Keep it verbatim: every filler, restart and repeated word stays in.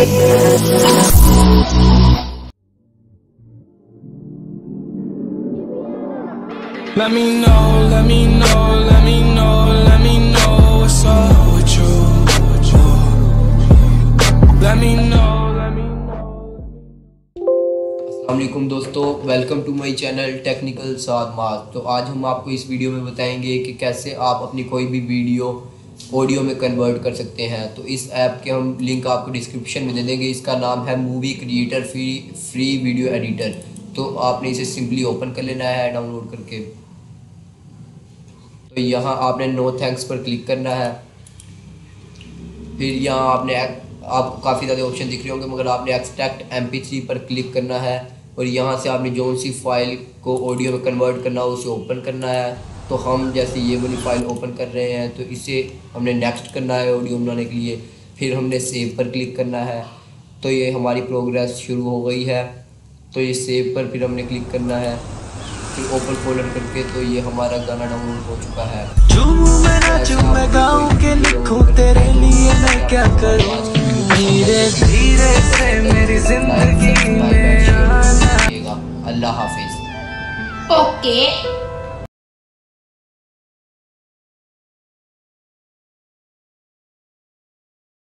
Let me know, let me know, let me know, let me know what's up with you. Let me know, let me know. अस्सलाम वालेकुम दोस्तों, welcome to my channel technical Saad Maaz. तो आज हम आपको इस video में बताएंगे कि कैसे आप अपनी कोई भी वीडियो ऑडियो में कन्वर्ट कर सकते हैं। तो इस ऐप के हम लिंक आपको डिस्क्रिप्शन में दे देंगे। इसका नाम है movie creator free free video editor. तो आपने इसे सिंपली ओपन कर लेना है डाउनलोड करके। तो यहाँ आपने नो थैंक्स पर क्लिक करना है। फिर यहाँ आपने आपको काफ़ी ज़्यादा ऑप्शन दिख रहे होंगे, मगर आपने एक्सट्रैक्ट एम पी थ्री पर क्लिक करना है और यहाँ से आपने जो सी फाइल को ऑडियो में कन्वर्ट करना हो उसे ओपन करना है। तो हम जैसे ये वाली फाइल ओपन कर रहे हैं तो इसे हमने नेक्स्ट करना है ऑडियो बनाने के लिए। फिर हमने सेव पर क्लिक करना है। तो ये हमारी प्रोग्रेस शुरू हो गई है। तो ये सेव पर फिर हमने क्लिक करना है, फिर ओपन फोल्डर करके। तो ये हमारा गाना डाउनलोड हो चुका है। झूमूं मैं नाचूं मैं गाऊं के लिखूं तेरे लिए मैं क्या करूं, धीरे धीरे से मेरी जिंदगी में आना। अल्लाह हाफिज। ओके।